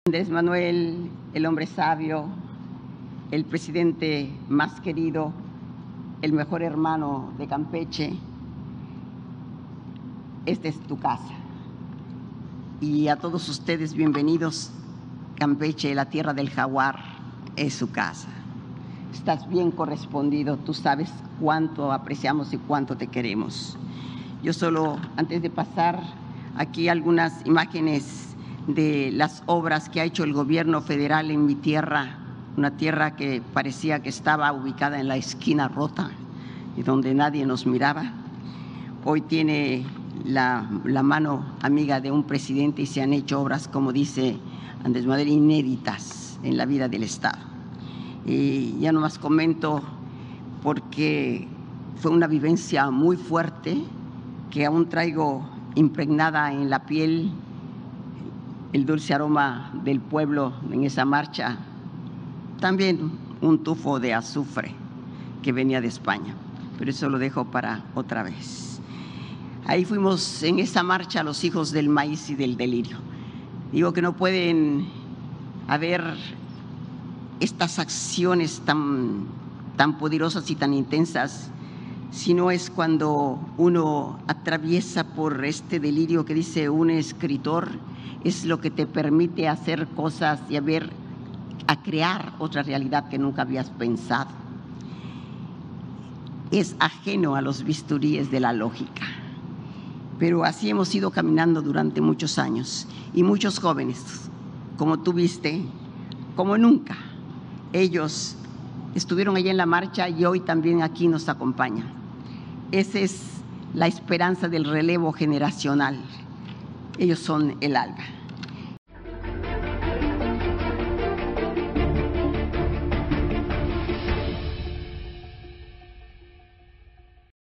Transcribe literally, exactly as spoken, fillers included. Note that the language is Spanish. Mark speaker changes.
Speaker 1: Andrés Manuel, el hombre sabio, el presidente más querido, el mejor hermano de Campeche, esta es tu casa. Y a todos ustedes, bienvenidos. Campeche, la tierra del jaguar, es su casa. Estás bien correspondido, tú sabes cuánto apreciamos y cuánto te queremos. Yo solo, antes de pasar aquí algunas imágenes de las obras que ha hecho el gobierno federal en mi tierra, una tierra que parecía que estaba ubicada en la esquina rota y donde nadie nos miraba. Hoy tiene la, la mano amiga de un presidente y se han hecho obras, como dice Andrés Manuel, inéditas en la vida del Estado. Y ya nomás comento porque fue una vivencia muy fuerte que aún traigo impregnada en la piel, el dulce aroma del pueblo en esa marcha, también un tufo de azufre que venía de España, pero eso lo dejo para otra vez. Ahí fuimos en esa marcha los hijos del maíz y del delirio. Digo que no pueden haber estas acciones tan, tan poderosas y tan intensas si no es cuando uno atraviesa por este delirio que dice un escritor, es lo que te permite hacer cosas y a ver, a crear otra realidad que nunca habías pensado. Es ajeno a los bisturíes de la lógica, pero así hemos ido caminando durante muchos años y muchos jóvenes, como tú viste, como nunca, ellos estuvieron allá en la marcha y hoy también aquí nos acompañan. Esa es la esperanza del relevo generacional. Ellos son el alba.